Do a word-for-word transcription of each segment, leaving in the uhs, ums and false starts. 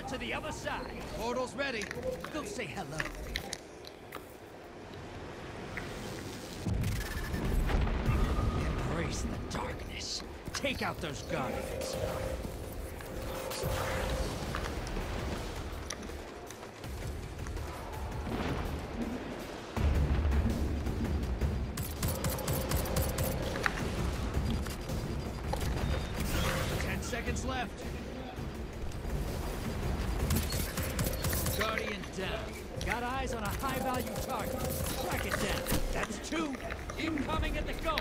to the other side. Portal's ready. Go say hello. Embrace the darkness. Take out those guardians. Ten seconds left. Guardian down. Got eyes on a high-value target. Track it down. That's two. Incoming at the gulch.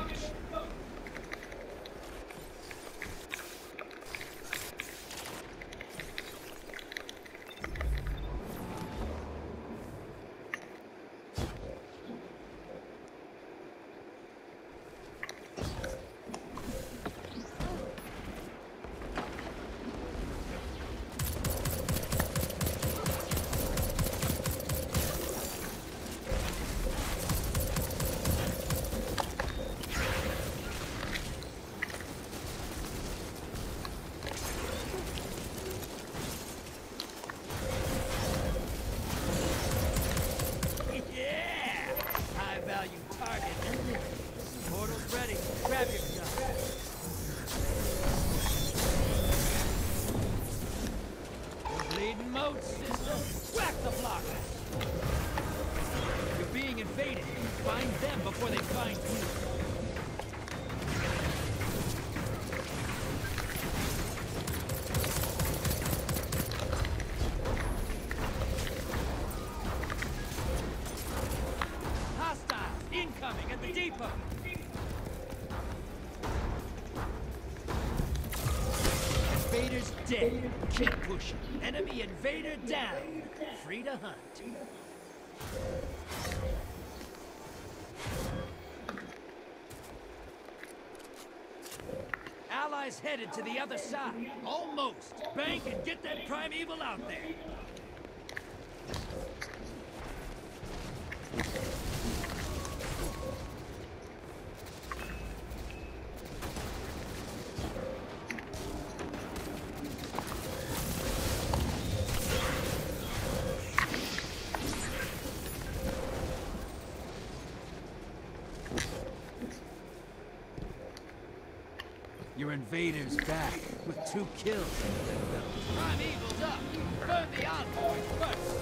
Portal's ready. Grab your gun. You're bleeding moat, sister. Whack the blocker. You're being invaded. Find them before they find you. Incoming at the depot! Invader's dead. Keep pushing. Enemy invader down. Free to hunt. Allies headed to the other side. Almost. Bank and get that primeval out there. Your invader's back, with two kills. Primeval's up! Burn the envoys first!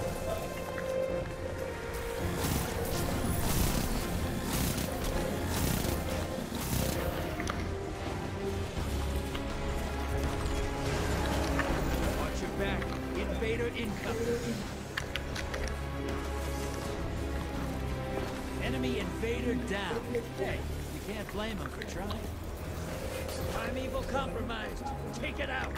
Watch your back. Invader incoming. Enemy invader down. Hey, you can't blame him for trying. Primeval compromised. Take it out.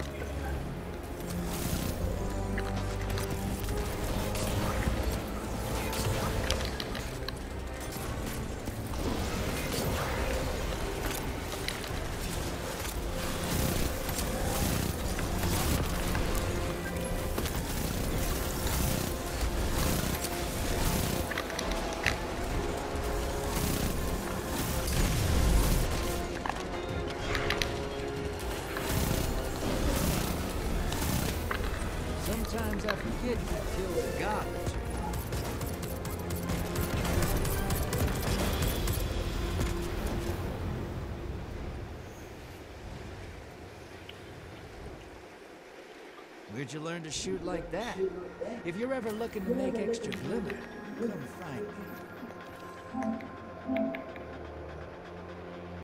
Sometimes I forget you killed a god or two. Where'd you learn to shoot like that? If you're ever looking to make extra glimmer, come find me.